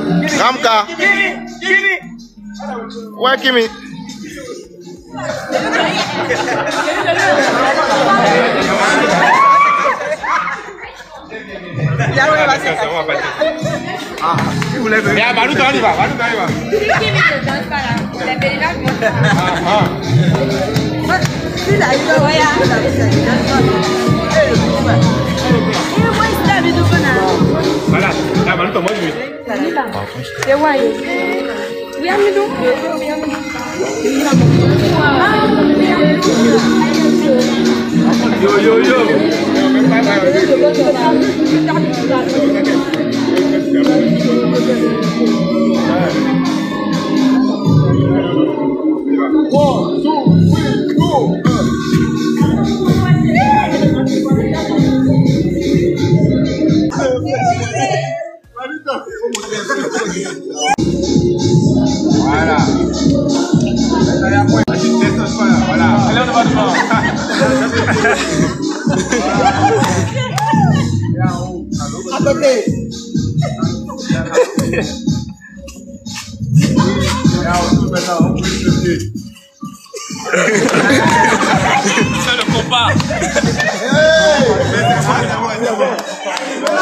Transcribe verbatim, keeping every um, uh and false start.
Ramka. Kimi, Kimi. Ouais, Kimi. Ah, si vous voulez venir. Ah, Balou, on y va, Balou, on y va. Kimi ne danse pas là. La belle là, moi. Ah, ah. Si la gueule, ouais, Voilà, la Balou, comment tu veux? c'est ouais. Oui, Amidou. Yo, yo, yo. One, two, three, go. Voilà. Voilà. Allez, on va devant. Attendez. C'est le combat.